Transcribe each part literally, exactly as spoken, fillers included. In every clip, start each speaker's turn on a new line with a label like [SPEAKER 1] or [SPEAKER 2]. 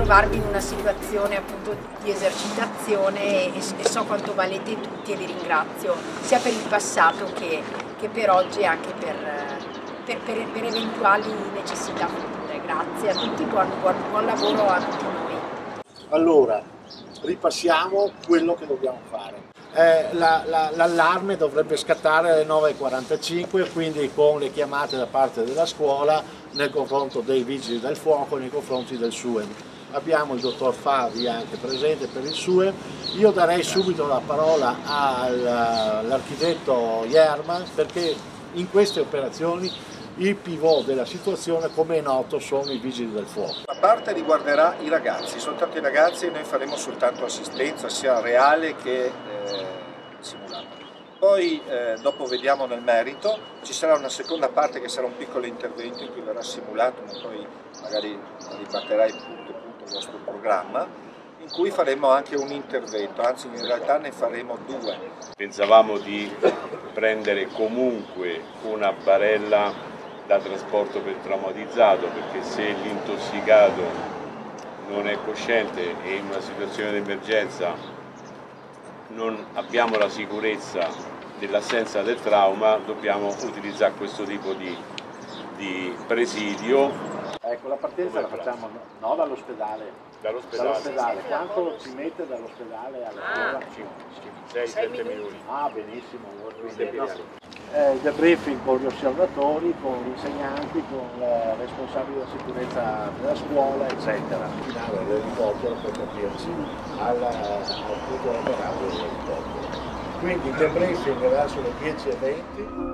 [SPEAKER 1] trovarvi in una situazione appunto di esercitazione e, e so quanto valete tutti e vi ringrazio sia per il passato che, che per oggi e anche per, per, per, per eventuali necessità future. Grazie a tutti, buon, buon, buon lavoro a tutti noi.
[SPEAKER 2] Allora, ripassiamo quello che dobbiamo fare. Eh, l'allarme la, la, dovrebbe scattare alle nove e quarantacinque, quindi con le chiamate da parte della scuola nel confronto dei vigili del fuoco nei confronti del S U E M. Abbiamo il dottor Favi anche presente per il S U E M. Io darei subito la parola all'architetto Jerman, perché in queste operazioni il pivot della situazione, come è noto, sono i vigili del fuoco.
[SPEAKER 3] La parte riguarderà i ragazzi, soltanto i ragazzi, e noi faremo soltanto assistenza sia reale che eh, simulata. Poi eh, dopo vediamo nel merito, ci sarà una seconda parte che sarà un piccolo intervento in cui verrà simulato, ma poi magari ribatterai punto punto il nostro programma, in cui faremo anche un intervento, anzi in realtà ne faremo due.
[SPEAKER 4] Pensavamo di prendere comunque una barella da trasporto per traumatizzato, perché se l'intossicato non è cosciente e in una situazione di emergenza non abbiamo la sicurezza dell'assenza del trauma, dobbiamo utilizzare questo tipo di, di presidio.
[SPEAKER 2] Ecco, la partenza la facciamo no dall'ospedale.
[SPEAKER 4] Dall'ospedale.
[SPEAKER 2] Dall Quanto ci mette dall'ospedale alla scuola?
[SPEAKER 4] sei sette minuti.
[SPEAKER 2] Ah, benissimo. Quindi, no. Eh, il debriefing con gli osservatori, con gli insegnanti, con il responsabile della sicurezza della scuola, eccetera. Finale dell'elicottero per capirci al, al punto operato dell'elicottero. Quindi il debriefing verso le dieci e venti.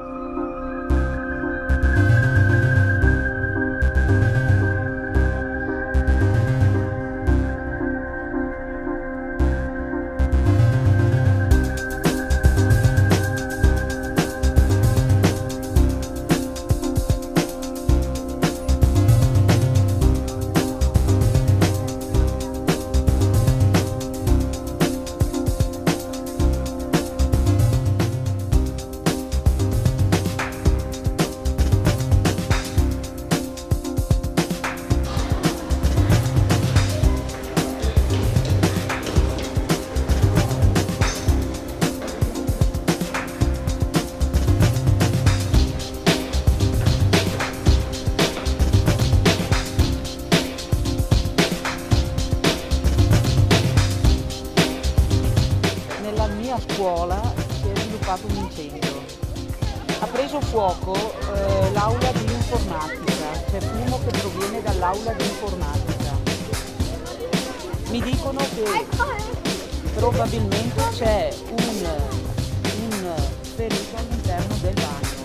[SPEAKER 5] Scuola si è sviluppato un incendio. Ha preso fuoco eh, l'aula di informatica, c'è fumo che proviene dall'aula di informatica. Mi dicono che probabilmente c'è un, un ferito all'interno del bagno.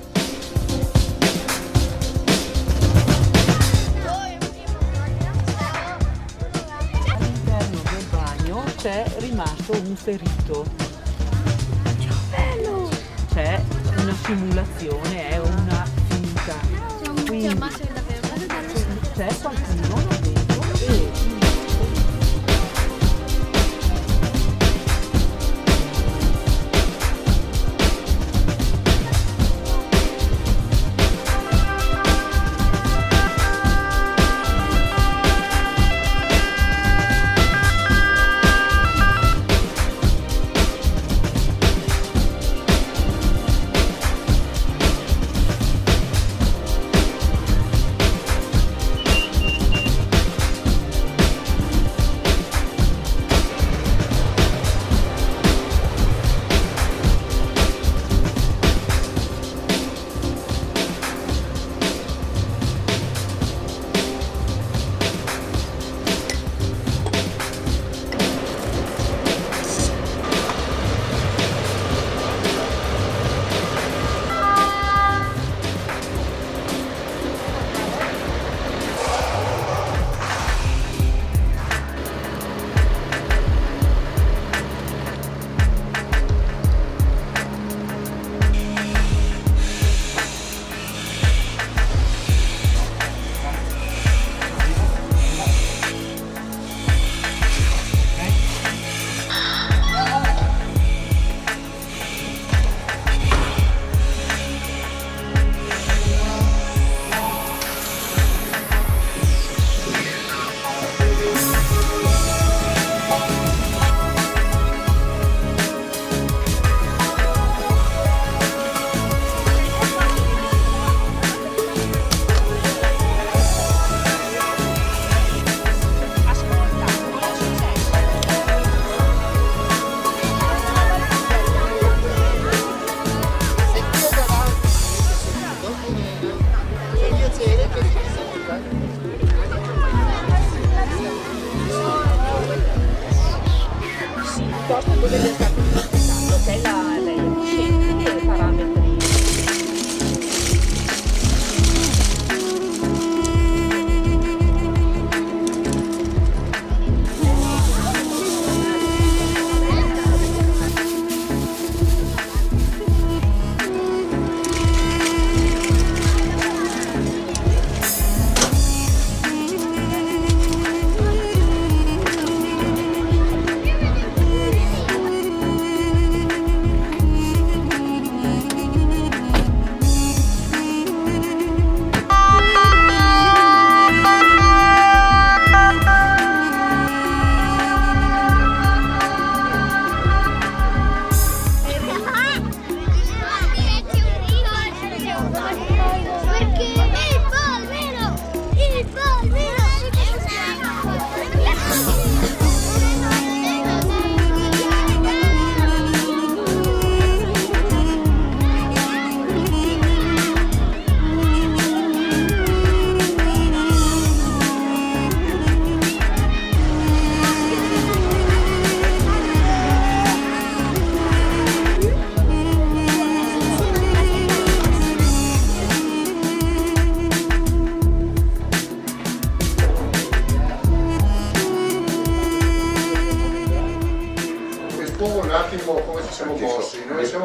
[SPEAKER 5] All'interno del bagno c'è rimasto un ferito. C'è una simulazione, è una finta. Quindi c'è qualcuno là dentro e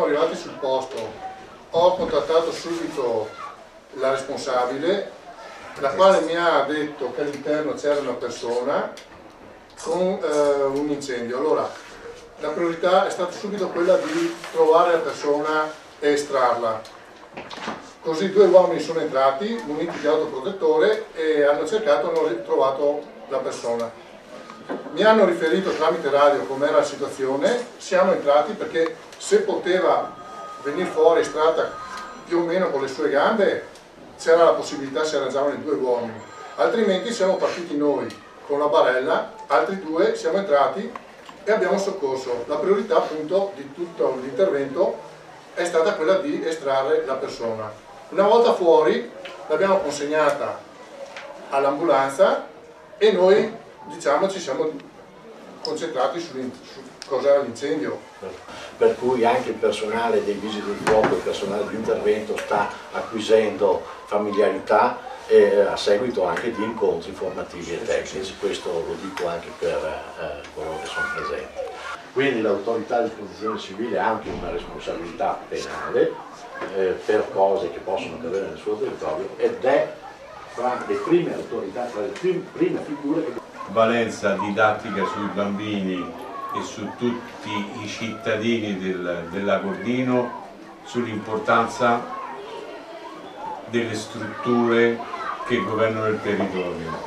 [SPEAKER 6] siamo arrivati sul posto, ho contattato subito la responsabile, la quale mi ha detto che all'interno c'era una persona con eh, un incendio. Allora, la priorità è stata subito quella di trovare la persona e estrarla. Così due uomini sono entrati, muniti di autoprotettore, e hanno cercato e hanno trovato la persona. Mi hanno riferito tramite radio com'era la situazione, siamo entrati perché se poteva venire fuori estratta più o meno con le sue gambe, c'era la possibilità, si arrangiavano i due uomini, altrimenti siamo partiti noi con la barella, altri due siamo entrati e abbiamo soccorso. La priorità appunto di tutto l'intervento è stata quella di estrarre la persona. Una volta fuori l'abbiamo consegnata all'ambulanza e noi, diciamo, ci siamo concentrati su cos'era l'incendio.
[SPEAKER 2] Per cui anche il personale dei vigili del fuoco, il personale di intervento sta acquisendo familiarità eh, a seguito anche di incontri formativi e tecnici, questo lo dico anche per eh, coloro che sono presenti. Quindi l'autorità di protezione civile ha anche una responsabilità penale eh, per cose che possono accadere nel suo territorio ed è tra le prime autorità, tra le prime, prime figure che...
[SPEAKER 4] Valenza didattica sui bambini e su tutti i cittadini del, dell'Agordino sull'importanza delle strutture che governano il territorio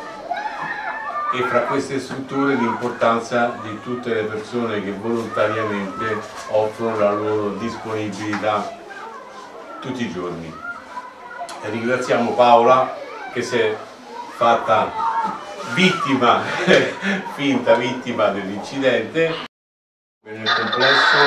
[SPEAKER 4] e fra queste strutture l'importanza di tutte le persone che volontariamente offrono la loro disponibilità tutti i giorni. E ringraziamo Paola che si è fatta vittima, finta vittima dell'incidente. Nel complesso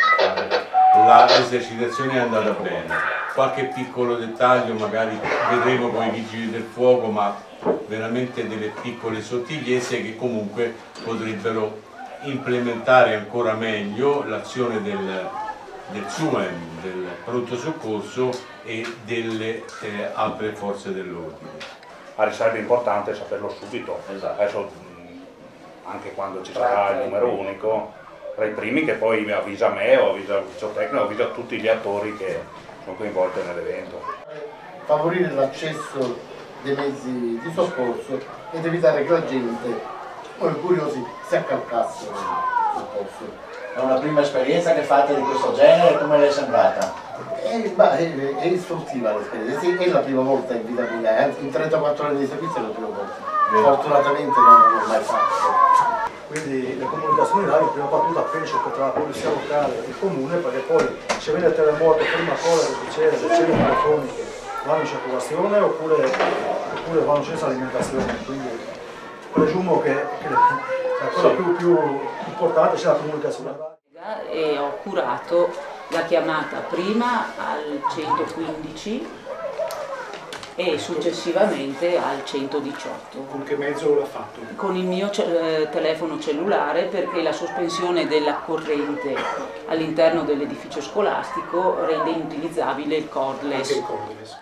[SPEAKER 4] l'esercitazione è andata bene, qualche piccolo dettaglio magari vedremo con i vigili del fuoco, ma veramente delle piccole sottigliezze che comunque potrebbero implementare ancora meglio l'azione del, del S U E M, del pronto soccorso e delle eh, altre forze dell'ordine.
[SPEAKER 7] Ma sarebbe importante saperlo subito. Esatto. Adesso anche quando ci sarà il numero unico, tra i primi che poi avvisa me o avvisa l'ufficio tecnico, avvisa tutti gli attori che sono coinvolti nell'evento.
[SPEAKER 8] Favorire l'accesso dei mezzi di soccorso ed evitare che la gente o i curiosi si accalcassero sul posto.
[SPEAKER 2] È una prima esperienza che fate di questo genere, come le è sembrata?
[SPEAKER 8] È, è, è istruttiva l'esperienza, sì, è la prima volta in vita mia, in trentaquattro anni di servizio è la prima volta. Fortunatamente non l'ho mai fatto.
[SPEAKER 9] Quindi le comunicazioni radio, prima battuta penso che tra la polizia locale e il comune, perché poi se viene il terremoto, prima cosa che succede, le celle telefoniche vanno in circolazione oppure, oppure vanno senza alimentazione, quindi presumo che, che la cosa
[SPEAKER 2] sì.
[SPEAKER 9] più, più importante sia la comunicazione radio.
[SPEAKER 5] E ho curato la chiamata prima al centoquindici e successivamente al centodiciotto.
[SPEAKER 9] Con che mezzo l'ha fatto?
[SPEAKER 5] Con il mio ce telefono cellulare, perché la sospensione della corrente all'interno dell'edificio scolastico rende inutilizzabile il cordless.
[SPEAKER 9] Anche il cordless.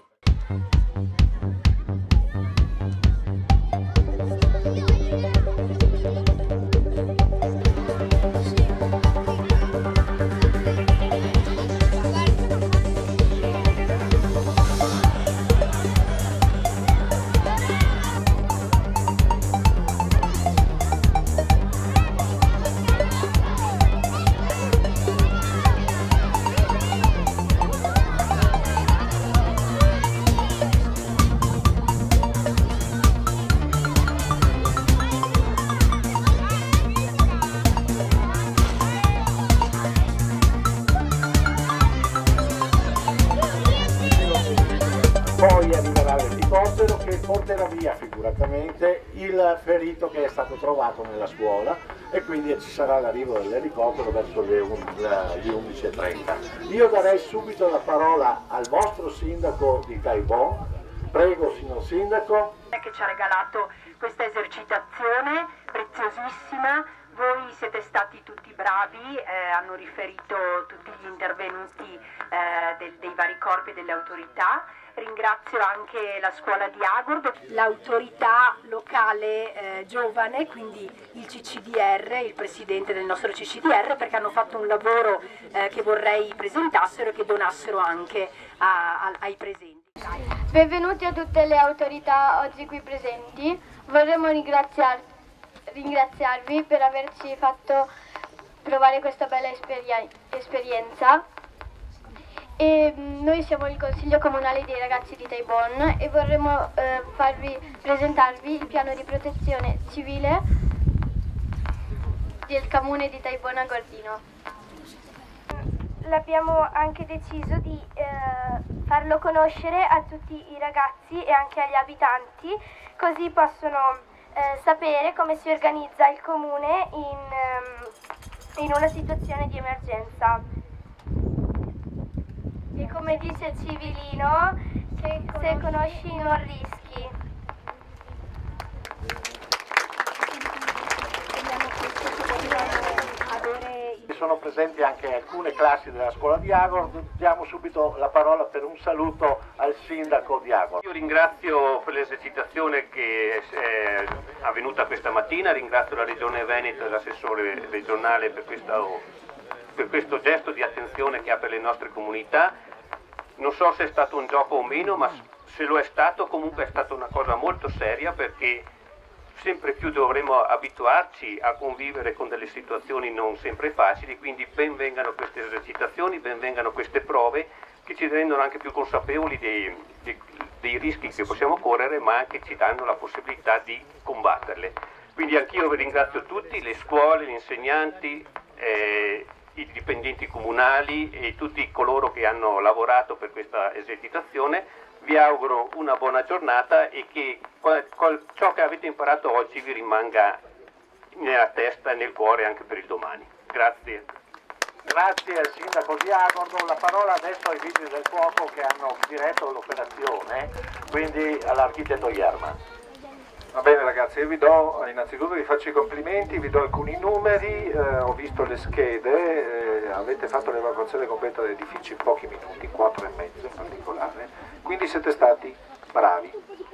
[SPEAKER 2] Poi arriverà l'elicottero che porterà via figuratamente il ferito che è stato trovato nella scuola e quindi ci sarà l'arrivo dell'elicottero verso le undici e trenta. Io darei subito la parola al vostro sindaco di Caibon. Prego, signor sindaco.
[SPEAKER 1] Che ci ha regalato questa esercitazione preziosissima. Voi siete stati tutti bravi, eh, hanno riferito tutti gli intervenuti eh, del, dei vari corpi e delle autorità. Ringrazio anche la scuola di Agordo, l'autorità locale eh, giovane, quindi il C C D R, il presidente del nostro C C D R, perché hanno fatto un lavoro eh, che vorrei presentassero e che donassero anche a, a, ai presenti.
[SPEAKER 10] Benvenuti a tutte le autorità oggi qui presenti. Vorremmo ringraziar, ringraziarvi per averci fatto provare questa bella esperien- esperienza. E noi siamo il Consiglio Comunale dei Ragazzi di Taibon e vorremmo eh, farvi presentarvi il piano di protezione civile del Comune di Taibon Agordino.
[SPEAKER 11] L'abbiamo anche deciso di eh, farlo conoscere a tutti i ragazzi e anche agli abitanti, così possono eh, sapere come si organizza il Comune in, ehm, in una situazione di emergenza. E come dice Civilino, se conosci, se conosci non rischi.
[SPEAKER 2] Sono presenti anche alcune classi della scuola di Agordo. Diamo subito la parola per un saluto al sindaco di Agordo.
[SPEAKER 12] Io ringrazio per l'esercitazione che è avvenuta questa mattina, ringrazio la Regione Veneto e l'assessore regionale per questo, per questo gesto di attenzione che ha per le nostre comunità. Non so se è stato un gioco o meno, ma se lo è stato comunque è stata una cosa molto seria, perché sempre più dovremo abituarci a convivere con delle situazioni non sempre facili, quindi ben vengano queste esercitazioni, ben vengano queste prove che ci rendono anche più consapevoli dei, dei, dei rischi che possiamo correre, ma anche ci danno la possibilità di combatterle. Quindi anch'io vi ringrazio tutti, le scuole, gli insegnanti, eh, i dipendenti comunali e tutti coloro che hanno lavorato per questa esercitazione. Vi auguro una buona giornata e che ciò che avete imparato oggi vi rimanga nella testa e nel cuore anche per il domani. Grazie.
[SPEAKER 2] Grazie al sindaco di Agordo. La parola adesso ai vigili del fuoco che hanno diretto l'operazione, quindi all'architetto Ierman.
[SPEAKER 3] Va bene ragazzi, io vi do, innanzitutto vi faccio i complimenti, vi do alcuni numeri, eh, ho visto le schede, eh, avete fatto l'evacuazione completa dell'edificio in pochi minuti, quattro e mezzo in particolare, quindi siete stati bravi.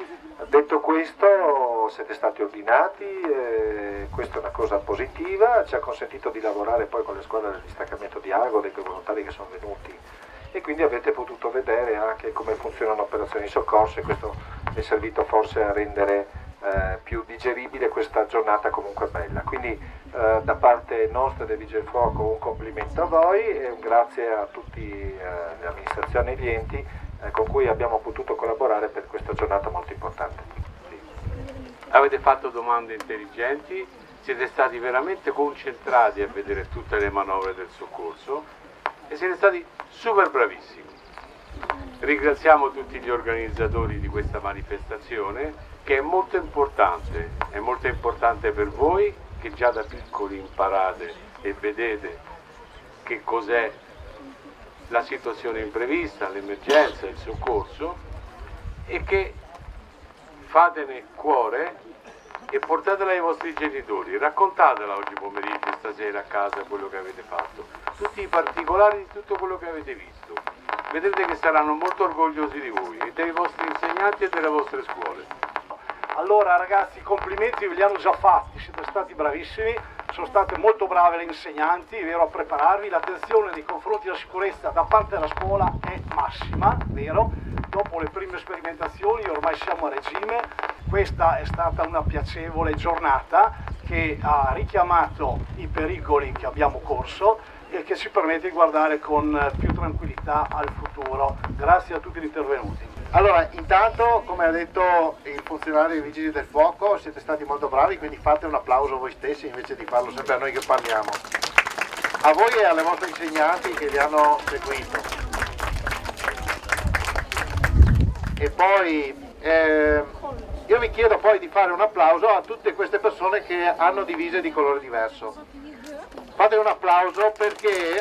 [SPEAKER 3] Detto questo, siete stati ordinati, eh, questa è una cosa positiva, ci ha consentito di lavorare poi con le squadre del distaccamento di Agordo e con i volontari che sono venuti, e quindi avete potuto vedere anche come funzionano operazioni di soccorso, e questo è servito forse a rendere Eh, più digeribile questa giornata comunque bella. Quindi eh, da parte nostra del Vigili del Fuoco un complimento a voi e un grazie a tutte eh, le amministrazioni e gli enti eh, con cui abbiamo potuto collaborare per questa giornata molto importante. Sì.
[SPEAKER 4] Avete fatto domande intelligenti, siete stati veramente concentrati a vedere tutte le manovre del soccorso e siete stati super bravissimi. Ringraziamo tutti gli organizzatori di questa manifestazione, che è molto importante, è molto importante per voi che già da piccoli imparate e vedete che cos'è la situazione imprevista, l'emergenza, il soccorso, e che fatene cuore e portatela ai vostri genitori, raccontatela oggi pomeriggio, stasera a casa quello che avete fatto, tutti i particolari di tutto quello che avete visto. Vedrete che saranno molto orgogliosi di voi e dei vostri insegnanti e delle vostre scuole.
[SPEAKER 9] Allora ragazzi, i complimenti ve li hanno già fatti, siete stati bravissimi, sono state molto brave le insegnanti, vero, a prepararvi, l'attenzione nei confronti della sicurezza da parte della scuola è massima, vero? Dopo le prime sperimentazioni ormai siamo a regime, questa è stata una piacevole giornata che ha richiamato i pericoli che abbiamo corso e che ci permette di guardare con più tranquillità al futuro. Grazie a tutti gli intervenuti.
[SPEAKER 2] Allora, intanto, come ha detto il funzionario dei Vigili del Fuoco, siete stati molto bravi, quindi fate un applauso a voi stessi invece di farlo sempre a noi che parliamo. A voi e alle vostre insegnanti che vi hanno seguito. E poi eh, io vi chiedo poi di fare un applauso a tutte queste persone che hanno divise di colore diverso. Fate un applauso perché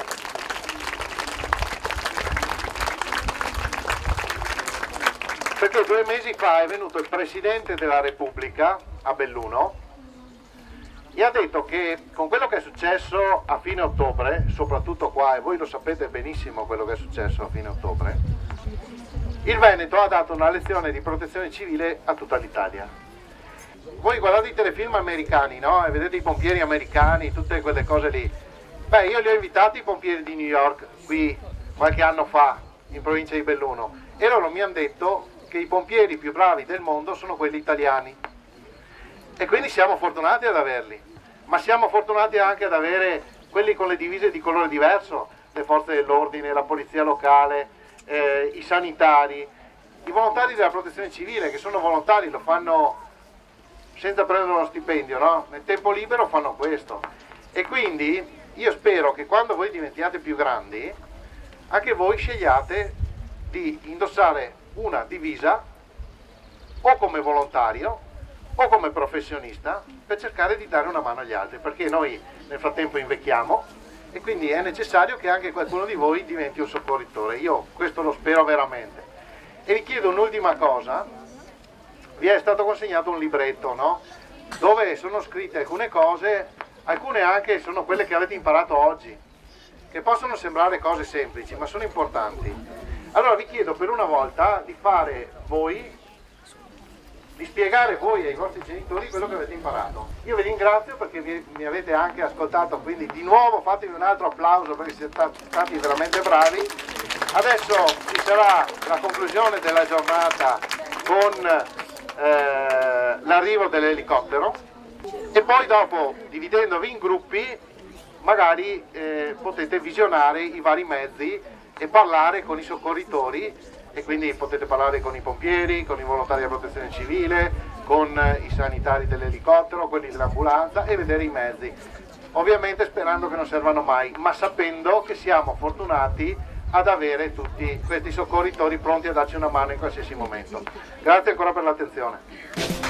[SPEAKER 2] perché due mesi fa è venuto il Presidente della Repubblica a Belluno
[SPEAKER 6] e ha detto che con quello che è successo a fine ottobre, soprattutto qua, e voi lo sapete benissimo quello che è successo a fine ottobre, il Veneto ha dato una lezione di protezione civile a tutta l'Italia. Voi guardate i telefilm americani, no? E vedete i pompieri americani, tutte quelle cose lì. Beh, io li ho invitati i pompieri di New York qui qualche anno fa, in provincia di Belluno, e loro mi hanno detto che i pompieri più bravi del mondo sono quelli italiani. E quindi siamo fortunati ad averli, ma siamo fortunati anche ad avere quelli con le divise di colore diverso, le forze dell'ordine, la polizia locale, eh, i sanitari, i volontari della protezione civile, che sono volontari, lo fanno senza prendere uno stipendio, no? Nel tempo libero fanno questo. E quindi io spero che quando voi diventiate più grandi, anche voi scegliate di indossare una divisa o come volontario o come professionista per cercare di dare una mano agli altri, perché noi nel frattempo invecchiamo e quindi è necessario che anche qualcuno di voi diventi un soccorritore. Io questo lo spero veramente. E vi chiedo un'ultima cosa: vi è stato consegnato un libretto, no? Dove sono scritte alcune cose, alcune anche sono quelle che avete imparato oggi, che possono sembrare cose semplici ma sono importanti. Allora vi chiedo per una volta di fare voi, di spiegare voi ai vostri genitori quello che avete imparato. Io vi ringrazio perché vi, mi avete anche ascoltato, quindi di nuovo fatevi un altro applauso perché siete stati veramente bravi. Adesso ci sarà la conclusione della giornata con eh, l'arrivo dell'elicottero e poi dopo, dividendovi in gruppi, magari eh, potete visionare i vari mezzi e parlare con i soccorritori, e quindi potete parlare con i pompieri, con i volontari della protezione civile, con i sanitari dell'elicottero, quelli dell'ambulanza, e vedere i mezzi. Ovviamente sperando che non servano mai, ma sapendo che siamo fortunati ad avere tutti questi soccorritori pronti a darci una mano in qualsiasi momento. Grazie ancora per l'attenzione.